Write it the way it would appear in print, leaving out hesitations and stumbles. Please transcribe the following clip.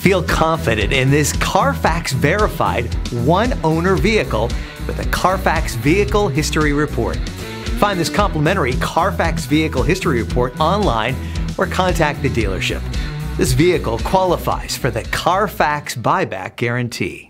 Feel confident in this Carfax verified one-owner vehicle with a Carfax Vehicle History Report. Find this complimentary Carfax Vehicle History Report online or contact the dealership. This vehicle qualifies for the Carfax Buyback Guarantee.